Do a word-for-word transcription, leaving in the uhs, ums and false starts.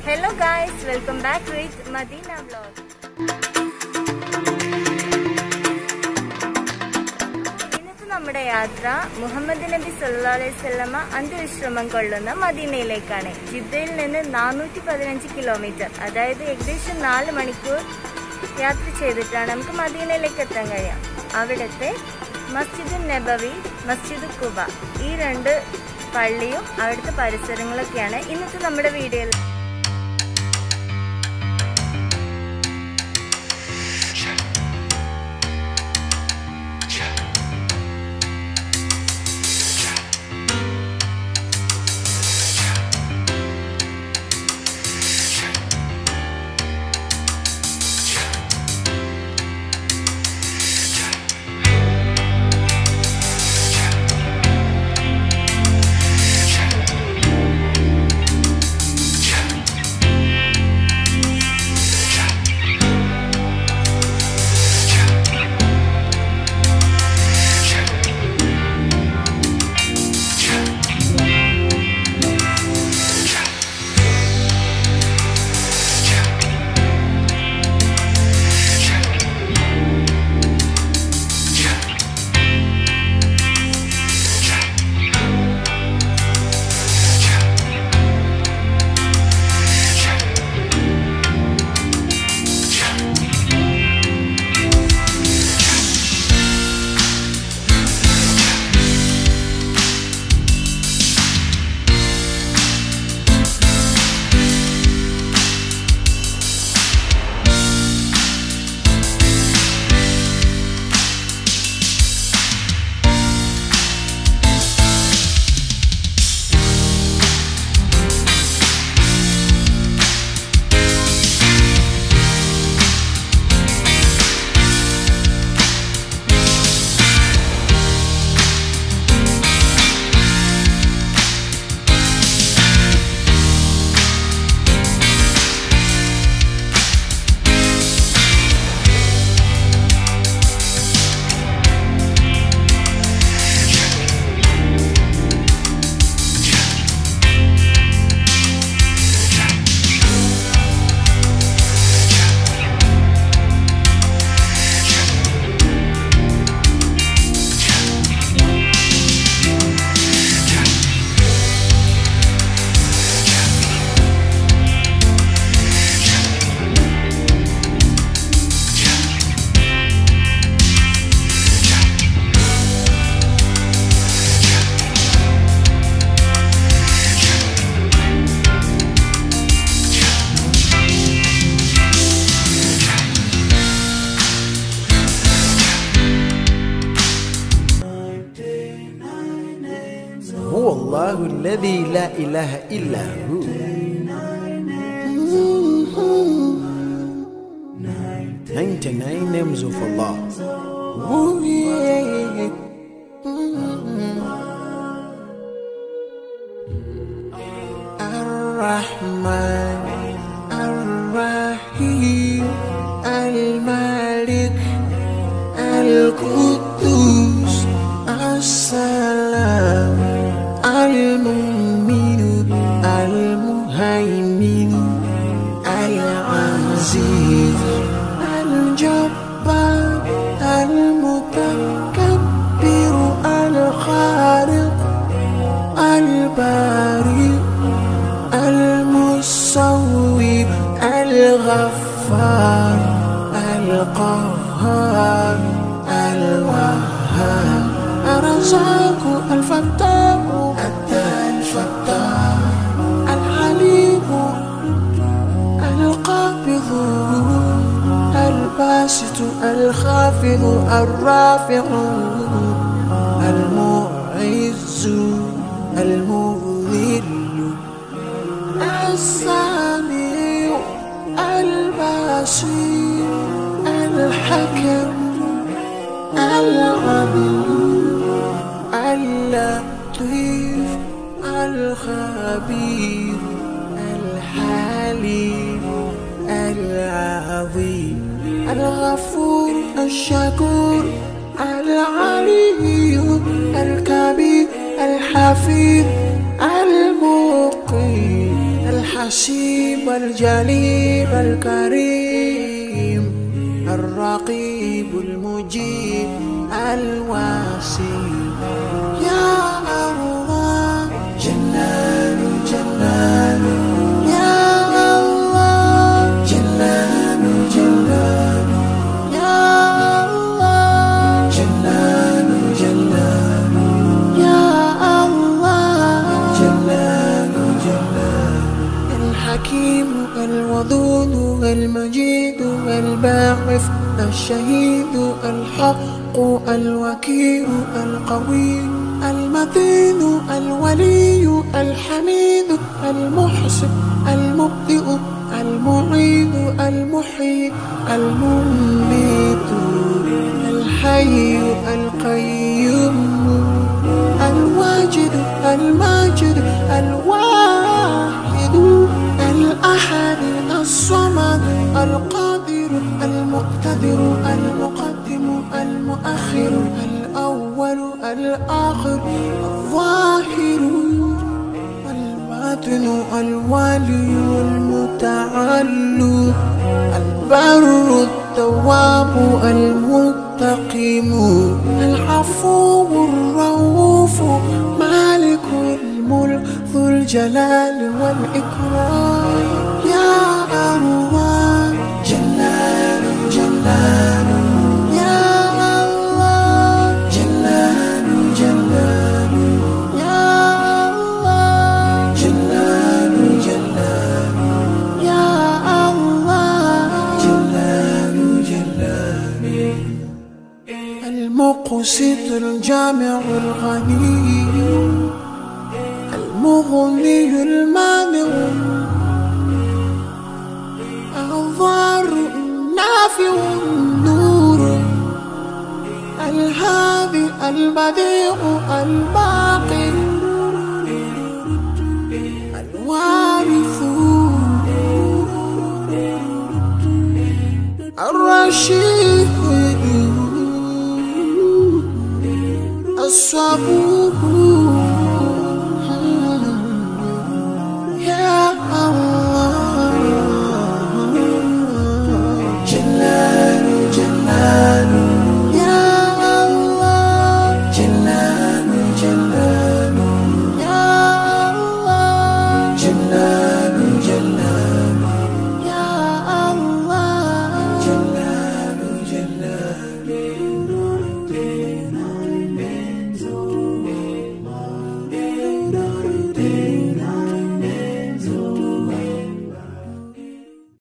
Hello guys, welcome back with Madeena vlog. ഇന്നത്തെ നമ്മുടെ യാത്ര മുഹമ്മദ് നബി സല്ലല്ലാഹു അലൈഹി വസല്ലമ അന്ത്യവിശ്രമം കൊള്ളുന്ന മദീനയിലേക്കാണ്. ജിദ്ദയിൽ നിന്ന് നാനൂറ്റി പതിനഞ്ച് കിലോമീറ്റർ, അതായത് ഏകദേശം നാല് മണിക്കൂർ യാത്ര ചെയ്തിട്ടാണ് നമുക്ക് മദീനയിലേക്ക് എത്താൻ കഴിയാം. അവിടുത്തെ masjidunnabawi, masjidul quba, ഈ രണ്ട് പള്ളിയും അവിടുത്തെ പരിസരങ്ങളൊക്കെയാണ് ഇന്നത്തെ നമ്മുടെ വീഡിയോയിൽ. الله الذي لا إله إلا هو. ninety-nine names of Allah. Ooh, yeah. Ar-Rahman, Ar-Rahim, Al-Malik, Al-Quddus, As-Salam, Al-Mu'min, Al-Muhaymin, Al-Aziz, Al-Jabbar, Al-Mutakabbir, Al-Khaliq, Al-Bari, Al-Musawwir, Al-Ghaffar, Al-Qahhar, Al-Wahhab, Ar-Razzaq, Al-Fattah, Al-Fattah, Al-Halim, Al-Qabid, Al-Basit, Al-Khafid, Al-Rafi', Al-Mu'izz, Al-Mudhill, Al-Sami', Al-Basir, Al-Hakim, Al-Alim, Al-Latif, Al-Khabir, Al-Halim, Al-Azim, Al-Ghafur, Al-Shakur, Al-Ali, Al-Kabir, Al-Hafid, Al-Muqim, الحسيب الجليل الكريم الرقيب المجيب الواسع يا الله جلال جلال يا الله جلال جلال يا الله جلال جلال يا الله جلال جلال الحكيم الودود المجيد الباعث الشهيد الحق الوكيل القوي المتين الولي الحميد المحسن المبدئ المعيد المحيي المميت الحي القيوم الواجد الماجد الواحد الأحد الصمد القادر المقتدر المقدم المؤخر الأول الآخر الظاهر الباطن الوالي المتعالي البر التواب المنتقم العفو الرؤوف مالك الملك ذو الجلال والإكرام يا الله جلال جلال يا الله جلال جلال يا الله جلال جلال يا الله جلال جلال المقسط الجامع الغني المغني المانع الضار النافع النور الهادي البديع الباقي